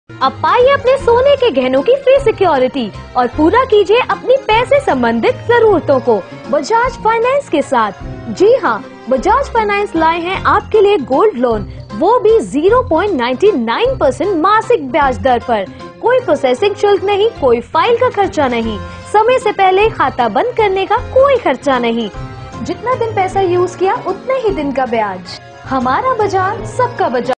अब पाइए अपने सोने के गहनों की फ्री सिक्योरिटी और पूरा कीजिए अपनी पैसे संबंधित जरूरतों को बजाज फाइनेंस के साथ। जी हाँ, बजाज फाइनेंस लाए हैं आपके लिए गोल्ड लोन, वो भी 0.99% मासिक ब्याज दर पर। कोई प्रोसेसिंग शुल्क नहीं, कोई फाइल का खर्चा नहीं, समय से पहले खाता बंद करने का कोई खर्चा नहीं। जितना दिन पैसा यूज किया उतने ही दिन का ब्याज। हमारा बजाज, सबका बजाज।